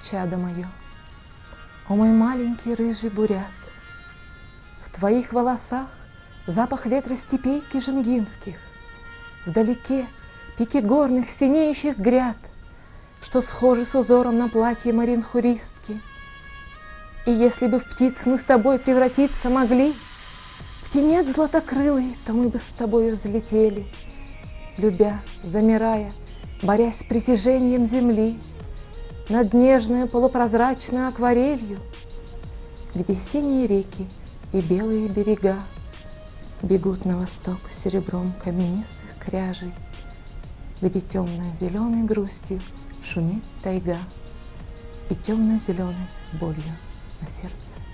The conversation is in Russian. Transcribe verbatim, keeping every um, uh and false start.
чадо мое. О, мой маленький рыжий бурят, в твоих волосах запах ветра степей кижингинских, вдалеке пики горных синеющих гряд, что схожи с узором на платье маринхуристки. И если бы в птиц мы с тобой превратиться могли, птенец златокрылый, то мы бы с тобой взлетели, любя, замирая, борясь с притяжением земли, над нежную полупрозрачную акварелью, где синие реки и белые берега бегут на восток серебром каменистых кряжей, где темно-зеленой грустью шумит тайга и темно-зеленой болью на сердце